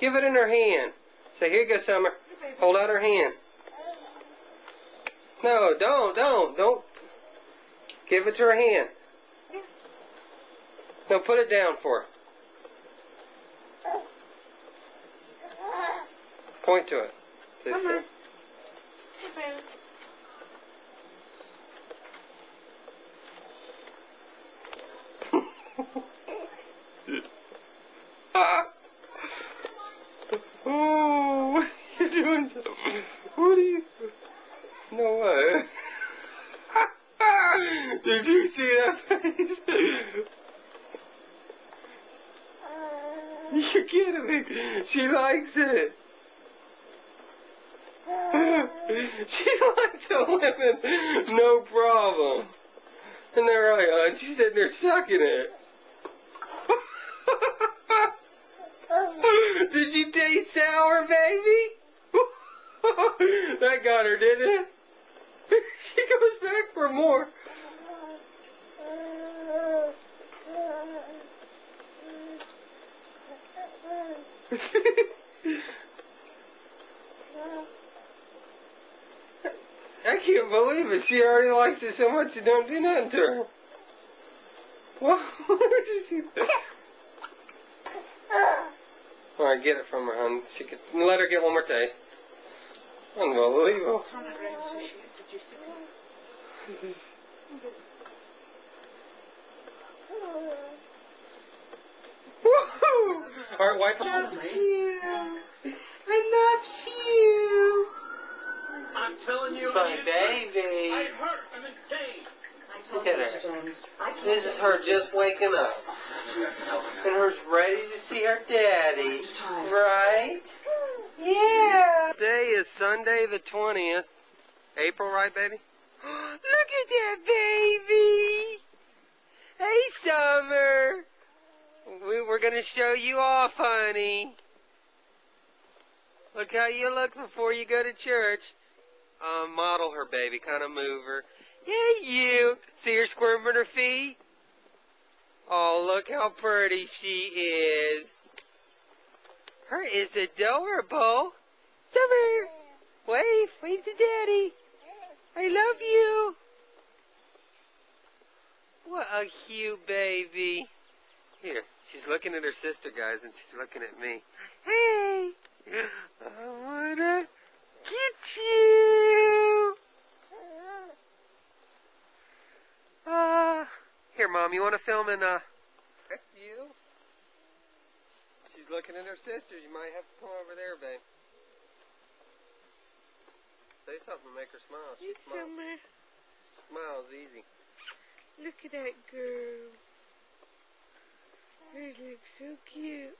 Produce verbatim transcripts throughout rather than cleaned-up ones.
Give it in her hand. Say, here you go, Summer. Hold out her hand. No, don't, don't, don't. Give it to her hand. No, put it down for her. Point to it. Come on. Oh, what are you doing? What are you? No way. Did you see that face? You're kidding me. She likes it. She likes the women. No problem. And they're right, hon. She's sitting there sucking it. Did you taste sour, baby? That got her, didn't it? She goes back for more. I can't believe it. She already likes it so much you don't do nothing to her. What? Where'd you see that? Alright, get it from her, hon. She could let her get one more taste. Unbelievable. Woohoo! Alright, wipe it. I love you. I love you. I'm telling you, My baby. I hurt and in pain. Look at her. This is her just waking up. And her's ready to see her daddy. Right? Yeah. Today is Sunday the twentieth. April, right, baby? Look at that baby. Hey, Summer. We, we're going to show you off, honey. Look how you look before you go to church. Um, model her, baby. Kind of move her. Hey, you. See her squirming her feet? Oh, look how pretty she is. Her is adorable. Summer. Wave. Wave to Daddy. I love you. What a cute baby. Here. She's looking at her sister, guys, and she's looking at me. Hey. I wanna get you. Uh, here, Mom, you want to film and, uh, you? She's looking at her sister. You might have to come over there, babe. Say something to make her smile. She Hey, smiles. Summer. Smiles easy. Look at that girl. Hers looks so cute.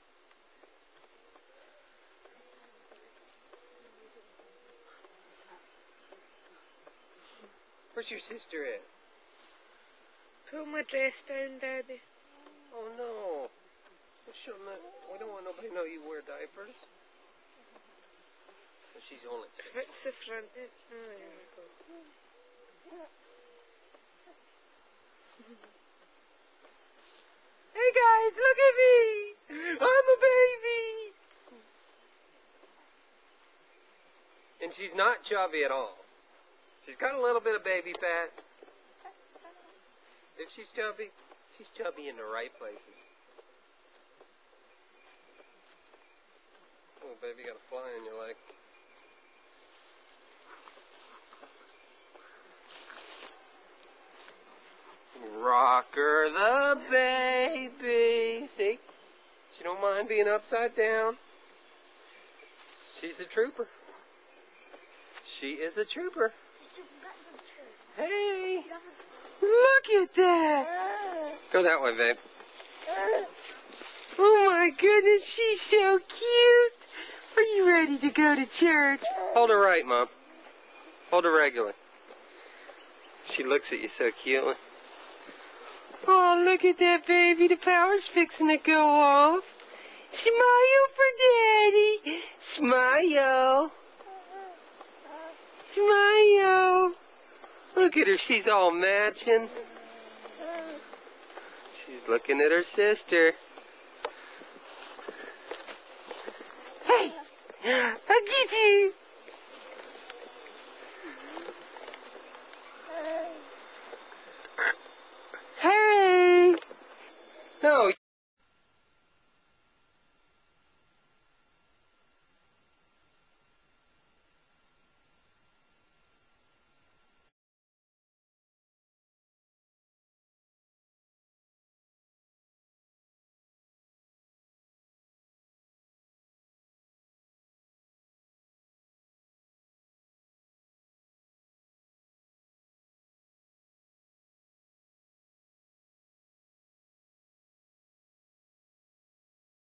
Where's your sister at? Pull my dress down, Daddy. Oh, no. We shouldn't have- we don't want nobody to know you wear diapers. But she's only six. Fix the front. Oh, there we go. Hey, guys, look at me. I'm a baby. And she's not chubby at all. She's got a little bit of baby fat. If she's chubby, she's chubby in the right places. Oh, baby, you got a fly in your leg. Rocker the baby. See? She don't mind being upside down. She's a trooper. She is a trooper. Hey! Look at that! Go that way, babe. Oh my goodness, she's so cute! Are you ready to go to church? Hold her right, Mom. Hold her regularly. She looks at you so cutely. Oh, look at that baby. The power's fixing to go off. Smile for Daddy. Smile. Smile. Look at her. She's all matching. She's looking at her sister. Hey, I'll get you.